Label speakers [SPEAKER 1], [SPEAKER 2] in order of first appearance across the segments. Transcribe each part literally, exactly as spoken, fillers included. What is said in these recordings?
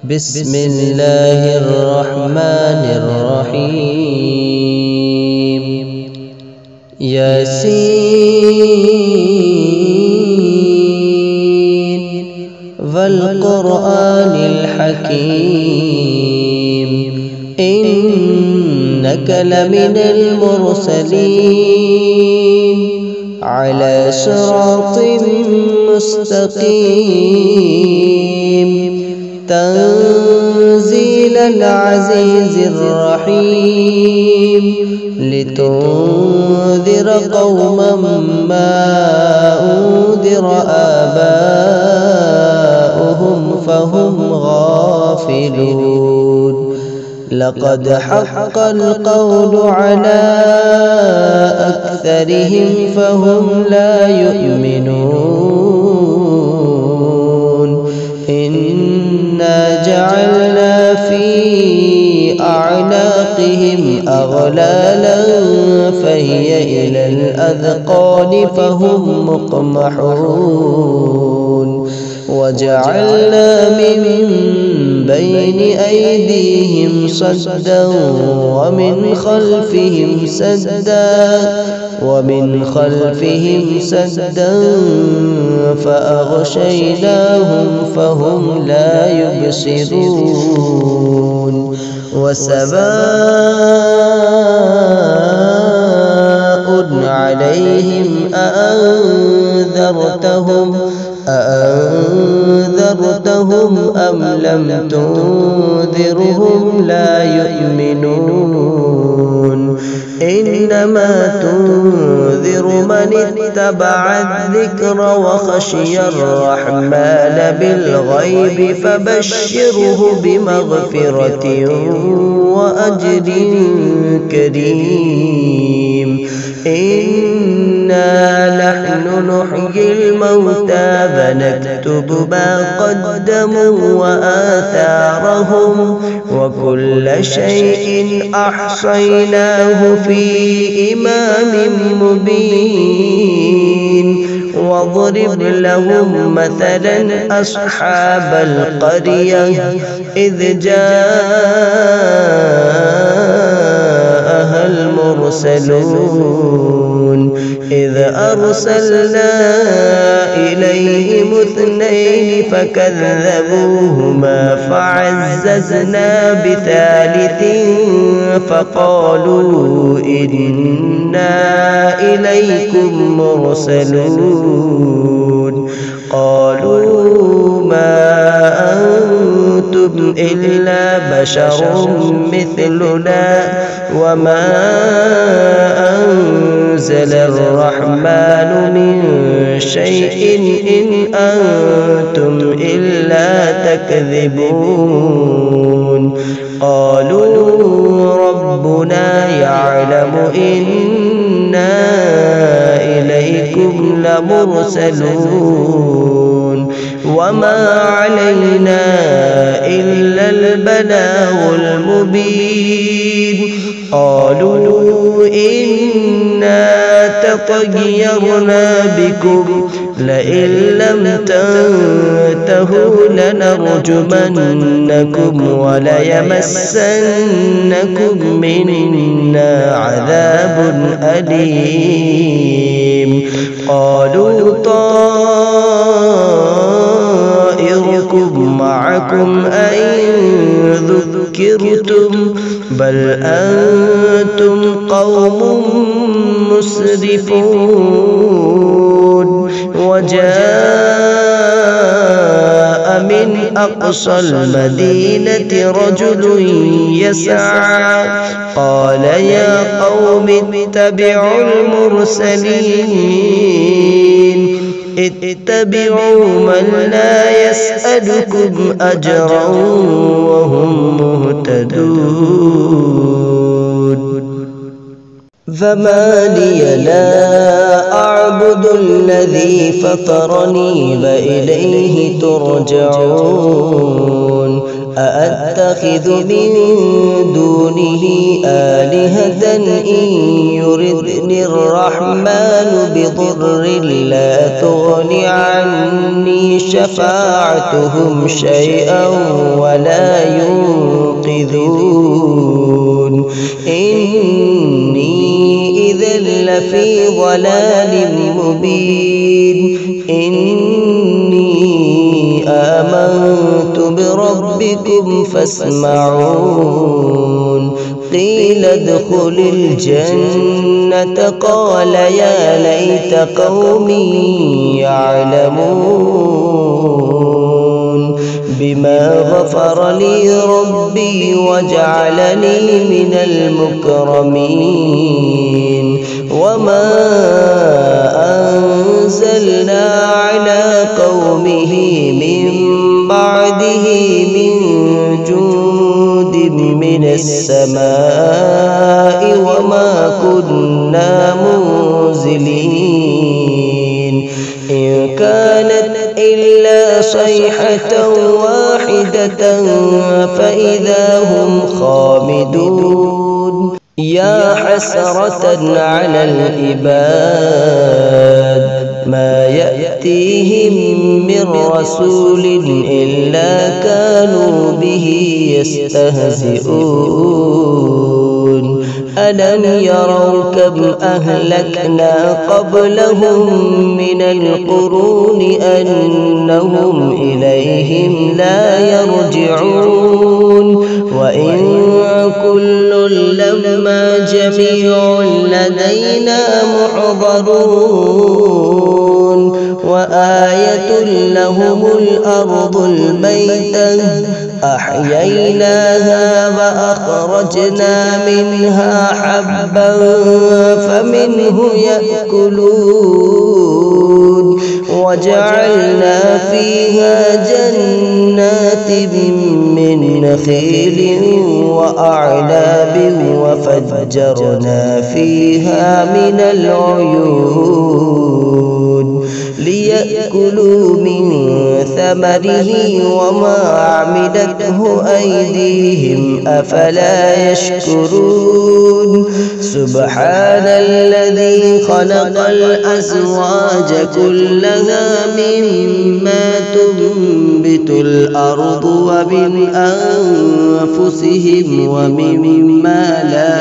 [SPEAKER 1] بسم الله الرحمن الرحيم. ياسين والقرآن الحكيم إنك لمن المرسلين على صراط مستقيم تنزيل العزيز الرحيم لتنذر قوما ما أنذر آباؤهم فهم غافلون. لقد حق القول على أكثرهم فهم لا يؤمنون. إنا جعلنا في أعناقهم أغلالا فهي إلى الأذقان فهم مقمحون. وجعلنا من بين أيديهم صدا ومن خلفهم سدا ومن خلفهم سدا فأغشيناهم فهم لا يبصرون. وسواء عليهم أأنذرتهم أأنذرتهم أم لم تنذرهم لا يؤمنون. إنما تنذر من اتبع الذكر وخشي الرحمن بالغيب فبشره بمغفرة وأجر كريم. إنا نحن نحيي الموتى ونكتب ما قدموا وآثارهم وكل شيء أحصيناه في إمام مبين. واضرب لهم مثلا أصحاب القرية إذ جاءها المرسلون إذ أرسلنا إليهم اثنين فكذبوهما فعززنا بثالث فقالوا إنا إليكم مرسلون. قالوا ما أنتم إلا بشر مثلنا وما أنزل الرحمن من شيء إن أنتم إلا تكذبون. قالوا ربنا يعلم إنا إليكم لمرسلون وما علينا إلا البلاغ المبين. قالوا إنا تطيرنا بكم لئن لم تنتهوا لنرجمنكم وليمسنكم منا عذاب أليم. قالوا طائركم معكم أئن ذكرتم بل أنتم قوم مسرفون. وجاء من أقصى المدينة رجل يسعى قال يا قوم اتبعوا المرسلين اتبعوا من لا يسألكم أجرا وهم مهتدون. فما لي لا أعبد الذي فطرني وإليه ترجعون. أأتخذ من دونه آلهة إن يردني الرحمن بضر لا تغن عني شفاعتهم شيئا ولا ينقذون إني إذا لفي ضلال مبين إني آمنت بربكم فاسمعون قيل ادخل الجنة قال يا ليت قومي يعلمون بما غفر لي ربي وجعلني من المكرمين وما أنزلنا على قومه من بعده من جند من السماء وما كنا منزلين إن كانت إلا صيحة واحدة فإذا هم خامدون يا حسرة على العباد ما يأتيهم من رسول إلا كانوا به يستهزئون ألم يروا كم أهلكنا قبلهم من القرون أنهم إليهم لا يرجعون وإن كل لما جميع لدينا محضرون وآية لهم الأرض الميتة أحييناها وأخرجنا منها حبا فمنه يأكلون وجعلنا فيها جنات من نخيل وأعناب وفجرنا فيها من العيون ليأكلوا من ثمره وما عملته أيديهم أفلا يشكرون سبحان الذي خلق الأزواج كلها مما تنبت الأرض ومن أنفسهم ومما لا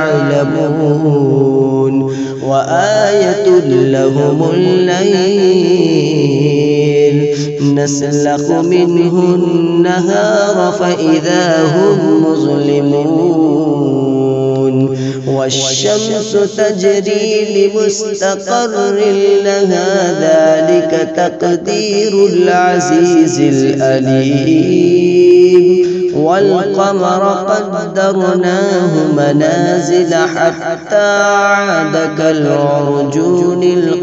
[SPEAKER 1] يعلمون وآية لهم الليل نسلخ منه النهار فإذا هم مظلمون والشمس تجري لمستقر لها ذلك تقدير العزيز الأليم والقمر قدرناه منازل حتى عاد كالعرجون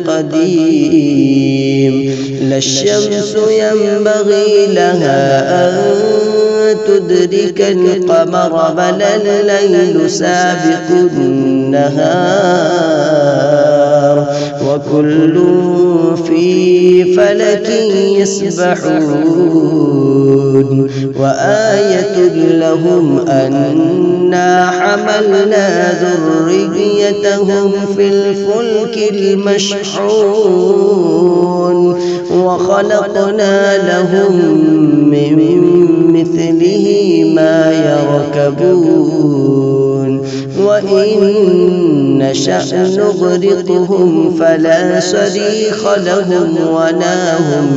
[SPEAKER 1] القديم لا الشمس ينبغي لها أن تدرك القمر بل الليل سابق النهار وكل في فلك يسبحون وآية لهم أنا حملنا ذريتهم في الفلك المشحون وخلقنا لهم من مثله ما يركبون وإن نشأ نغرقهم فلا صريخ لهم ولا هم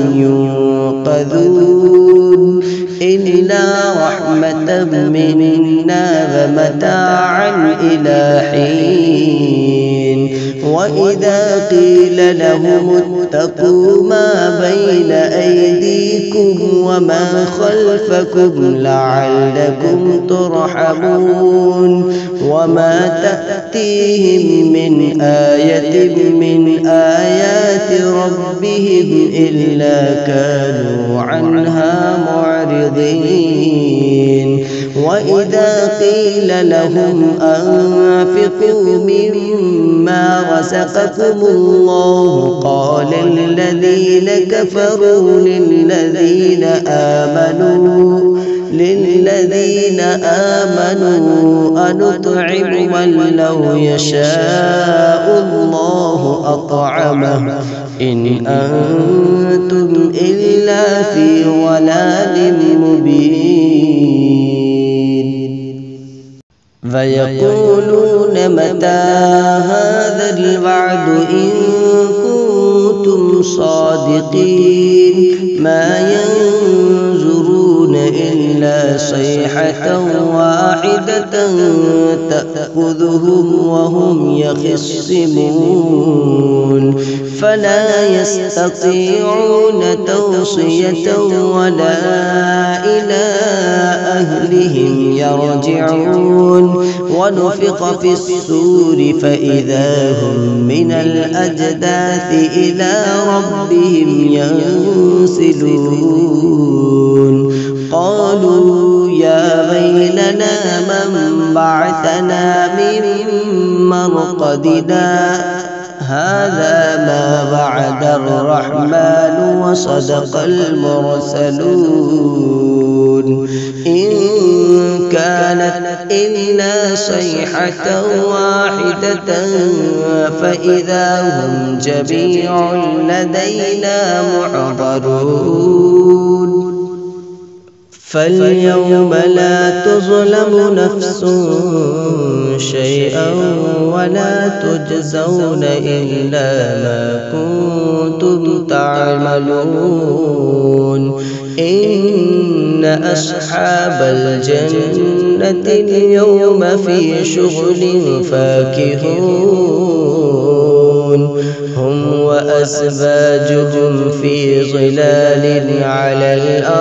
[SPEAKER 1] ينقذون إلا رحمة منا ومتاعا إلى حين وإذا قيل لهم اتقوا ما بين أيديكم وما خلفكم لعلكم ترحمون وما تأتيهم من آية من آيات ربهم إلا كانوا عنها معرضين وإذا قيل لهم أنفقوا مما رزقكم الله قال الذين كفروا للذين آمنوا للذين آمنوا أنطعم من لو يشاء الله أطعمه إن أنتم إلا في ضلال مبين فيقولون متى هذا الوعد إن كنتم صادقين ما ينظرون إلا صيحة واحدة تأخذهم وهم يخصمون فلا يستطيعون توصية ولا إلى أهلهم يرجعون ونفخ في الصور فإذا هم من الأجداث إلى ربهم ينسلون قالوا يا ويلنا من بعثنا من مرقدنا هذا ما وعد الرحمن وصدق المرسلون إن كانت إلا صيحة واحدة فإذا هم جميع لدينا محضرون فاليوم لا تظلم نفس شيئا ولا تجزون إلا ما كنتم تعملون إن أصحاب الجنة اليوم في شغل فاكهون هم وأزواجهم في ظلال على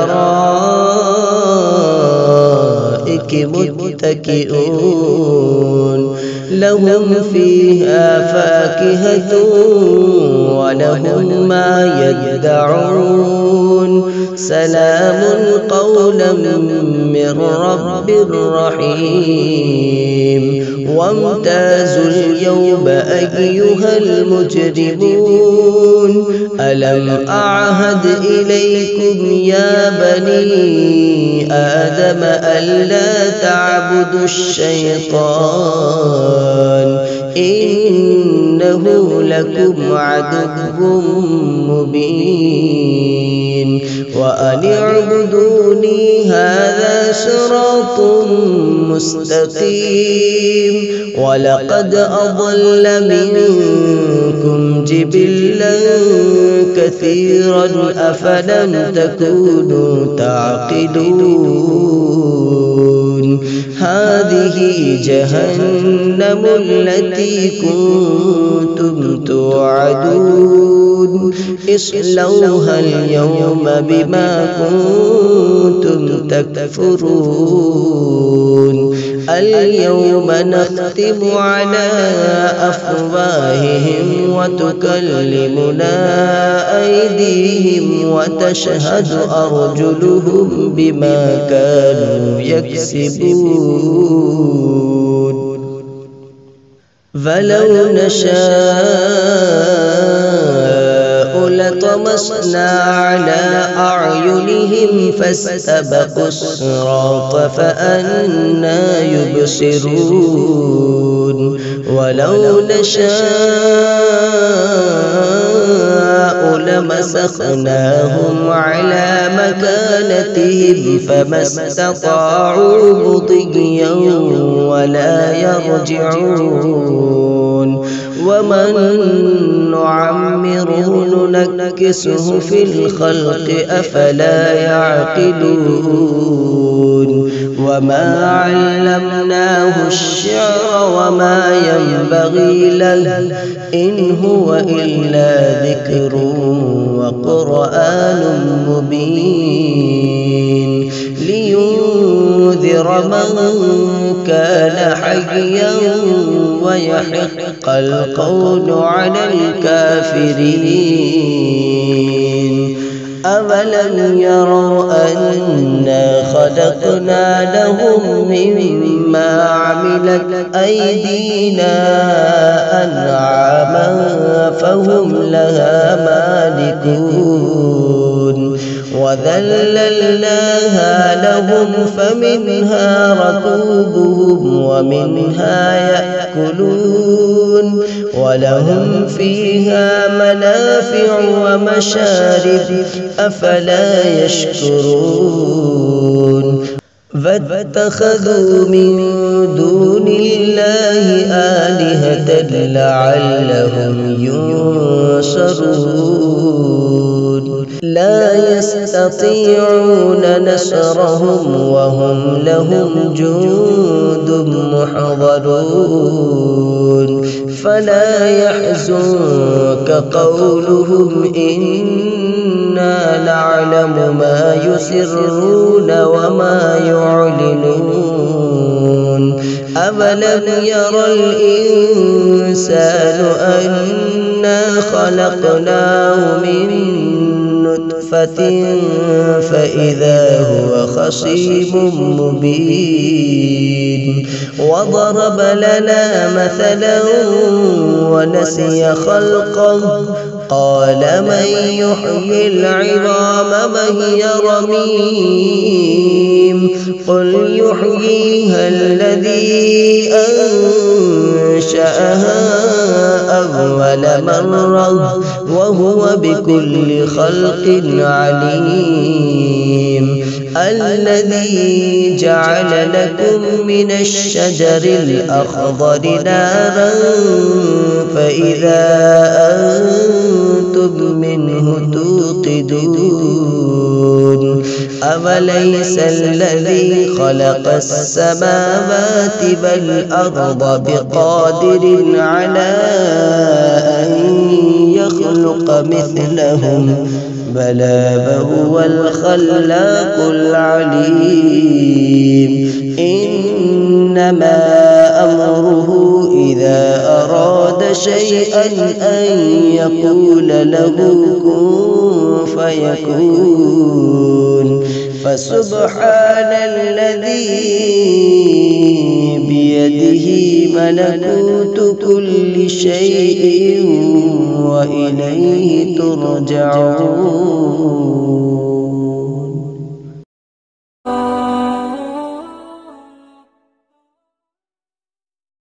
[SPEAKER 1] الأرائك متكئون لهم فيها فاكهة ولهم ما يدعون سلام قولا من رب رحيم وامتازوا اليوم أيها المجرمون ألم أعهد إليكم يا بني آدم ألا تعبدوا الشيطان إنه لكم عدو مبين وأن اعبدوني هذا صراط مستقيم ولقد أضل منكم جبلا كثيرا أفلم تكونوا تعقلون هذه جهنم التي كنتم توعدون اصلوها اليوم بما كنتم تكفرون اليوم نختم على أفواههم وتكلمنا أيديهم وتشهد أرجلهم بما كانوا يكسبون فلو نشاء لطمسنا على أعينهم فاستبقوا الصراط فأنى يبصرون ولو نشاء لمسخناهم على مكانتهم فما استطاعوا مضيا ولا يرجعون ومن نعمره ننكسه في الخلق أفلا يعقلون وما علمناه الشعر وما ينبغي له إن هو إلا ذكر وقرآن مبين لينذر من كان حيا ويحق القول على الكافرين أولم يروا أنا خلقنا لهم مما عملت أيدينا أنعاما فهم لها مالكون وذللناها لهم فمنها ركوبهم ومنها يأكلون ولهم فيها منافع ومشارب أفلا يشكرون فاتخذوا من دون الله آلهة لعلهم ينصرون لا يستطيعون نصرهم وهم لهم جند محضرون فلا يحزنك قولهم إنا نعلم ما يسرون وما يعلنون أولم ير الإنسان أنا خلقناه من نطفة فإذا هو خصيم مبين وضرب لنا مثلا ونسي خلقه قال من يحيي العظام وهي رميم قل يحييها الذي أنشأها أول مرة وهو بكل خلق عليم الذي جعل لكم من الشجر الأخضر نارا فإذا أنتم منه توقدون أوليس الذي خلق السماوات والأرض بقادر على أن يخلق مثلهم بلى وهو الخلاق العليم إنما أمره إذا أراد شيئا أن يقول له كن فيكون فسبحان الذي بيده ملكوت كل شيء وإليه ترجعون.